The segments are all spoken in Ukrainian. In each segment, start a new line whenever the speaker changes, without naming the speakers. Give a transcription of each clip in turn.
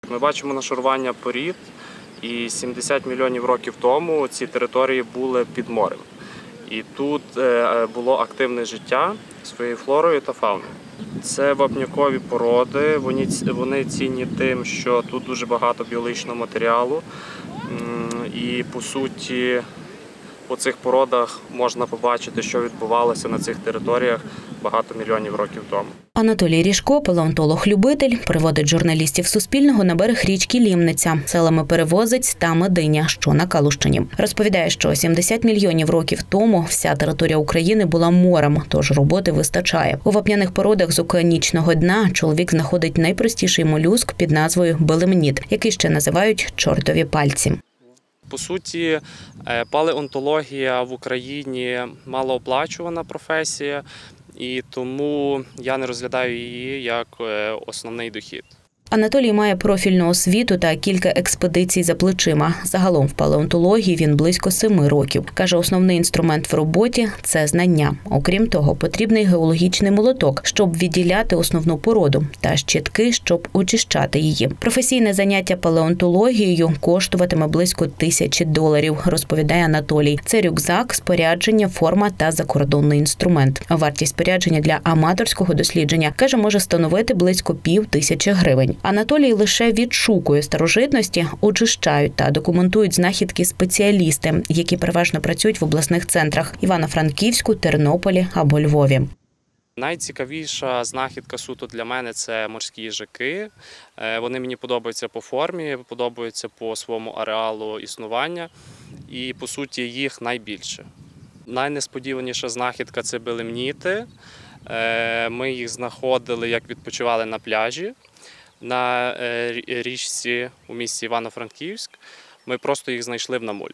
Ми бачимо нашарування порід, і 70 мільйонів років тому ці території були під морем. І тут було активне життя своєю флорою та фауною. Це вапнякові породи, вони цінні тим, що тут дуже багато біологічного матеріалу. І, по суті, по цих породах можна побачити, що відбувалося на цих територіях багато мільйонів років тому.
Анатолій Ріжко, палеонтолог-любитель, приводить журналістів Суспільного на берег річки Лімниця, селами Перевозець та Мединя, що на Калущині. Розповідає, що 70 мільйонів років тому вся територія України була морем, тож роботи вистачає. У вапняних породах з океанічного дна чоловік знаходить найпростіший молюск під назвою белемніт, який ще називають чортові пальці.
По суті, палеонтологія в Україні малооплачувана професія, і тому я не розглядаю її як основний дохід.
Анатолій має профільну освіту та кілька експедицій за плечима. Загалом в палеонтології він близько 7 років. Каже, основний інструмент в роботі – це знання. Окрім того, потрібний геологічний молоток, щоб відділяти основну породу, та щітки, щоб очищати її. Професійне заняття палеонтологією коштуватиме близько $1000, розповідає Анатолій. Це рюкзак, спорядження, форма та закордонний інструмент. Вартість спорядження для аматорського дослідження, каже, може становити близько $5000. Анатолій лише відшукує старожитності, очищають та документують знахідки спеціалісти, які переважно працюють в обласних центрах – Івано-Франківську, Тернополі або Львові.
Найцікавіша знахідка суто для мене – це морські їжаки. Вони мені подобаються по формі, подобаються по своєму ареалу існування і, по суті, їх найбільше. Найнесподіваніша знахідка – це белемніти. Ми їх знаходили, як відпочивали на пляжі. На річці у місті Івано-Франківськ. Ми просто їх знайшли в намолі.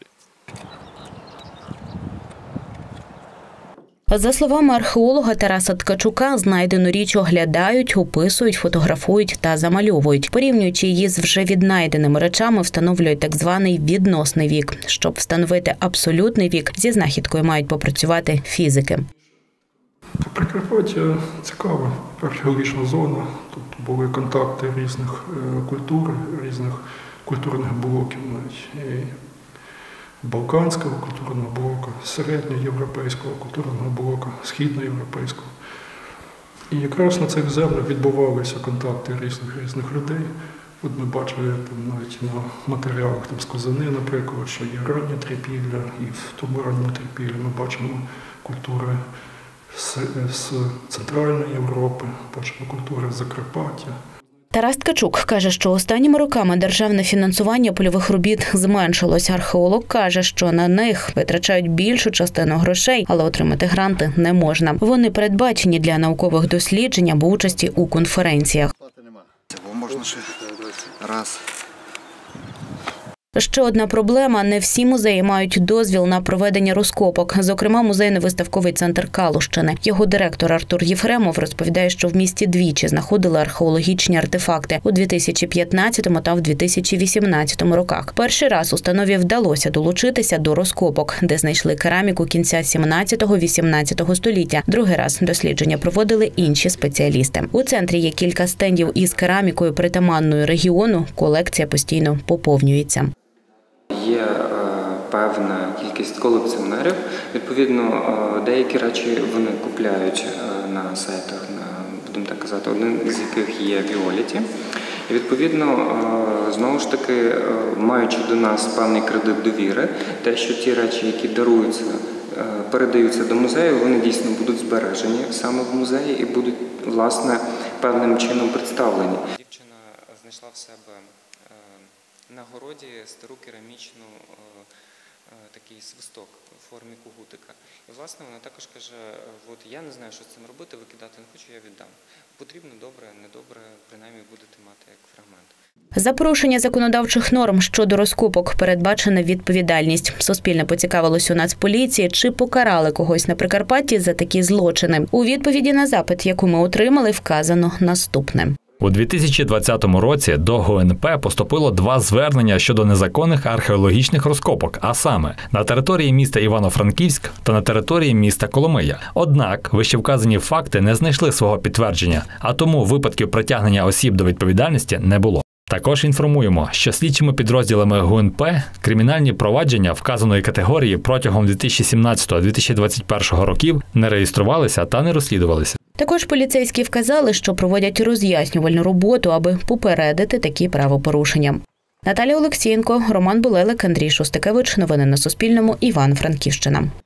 За словами археолога Тараса Ткачука, знайдену річ оглядають, описують, фотографують та замальовують. Порівнюючи її з вже віднайденими речами, встановлюють так званий відносний вік. Щоб встановити абсолютний вік, зі знахідкою мають попрацювати фізики.
Прикарпаття – цікава археологічна зона. Тут були контакти різних культур, різних культурних блоків, навіть і балканського культурного блоку, середньоєвропейського культурного блоку, східноєвропейського. І якраз на цих землях відбувалися контакти різних людей. От ми бачили навіть на матеріалах з Козини, наприклад, що є раннє трипілля, і в тому ранньому трипіллі ми бачимо культури з Центральної Європи, бачимо культури Закарпаття.
Тарас Ткачук каже, що останніми роками державне фінансування польових робіт зменшилось. Археолог каже, що на них витрачають більшу частину грошей, але отримати гранти не можна. Вони передбачені для наукових досліджень або участі у конференціях.
Можна ще раз.
Ще одна проблема – не всі музеї мають дозвіл на проведення розкопок. Зокрема, музейно-виставковий центр Калущини. Його директор Артур Єфремов розповідає, що в місті двічі знаходили археологічні артефакти – у 2015 та в 2018 роках. Перший раз установі вдалося долучитися до розкопок, де знайшли кераміку кінця 17-18 століття. Другий раз дослідження проводили інші спеціалісти. У центрі є кілька стендів із керамікою притаманною регіону, колекція постійно поповнюється.
Є певна кількість колекціонерів. Відповідно, деякі речі вони купляють на сайтах, будемо так казати, один з яких є Віоліті. І відповідно, знову ж таки, маючи до нас певний кредит довіри, те, що ті речі, які даруються, передаються до музею, вони дійсно будуть збережені саме в музеї і будуть, власне, певним чином представлені. Дівчина знайшла в себе на городі стару керамічну такий свисток у формі кугутика. І, власне, вона також каже, от я не знаю, що з цим робити, викидати не хочу, я віддам. Потрібно добре, недобре, принаймні будете мати як фрагмент.
За порушення законодавчих норм щодо розкопок передбачена відповідальність. Суспільне поцікавилось у Нацполіції, чи покарали когось на Прикарпатті за такі злочини. У відповіді на запит, яку ми отримали, вказано наступне.
У 2020 році до ГУНП поступило 2 звернення щодо незаконних археологічних розкопок, а саме на території міста Івано-Франківськ та на території міста Коломия. Однак вищевказані факти не знайшли свого підтвердження, а тому випадків притягнення осіб до відповідальності не було. Також інформуємо, що слідчими підрозділами ГУНП кримінальні провадження вказаної категорії протягом 2017-2021 років не реєструвалися та не розслідувалися.
Також поліцейські вказали, що проводять роз'яснювальну роботу, аби попередити такі правопорушення. Наталія Олексієнко, Роман Булелик, Андрій Шостикевич. Новини на Суспільному. Івано-Франківщина.